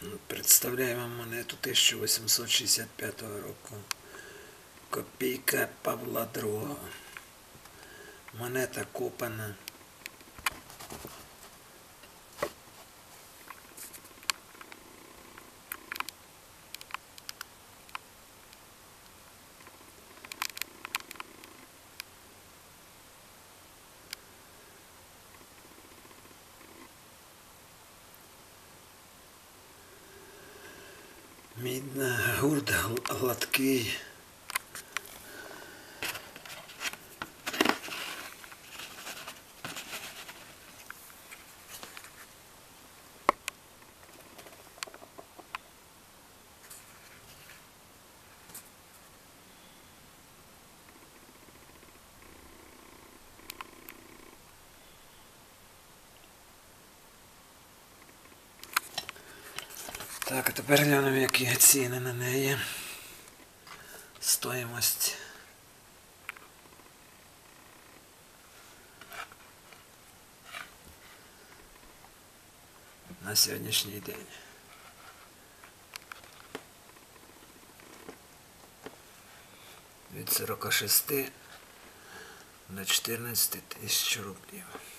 Представляю вам монету 1865 року. Копійка Павла II. Монета копана. Мідна, гурт гладкий. Так, а тепер глянемо, які ціни на неї. Стоїмость. На сьогоднішній день. Від 46 до 14 тисяч рублів.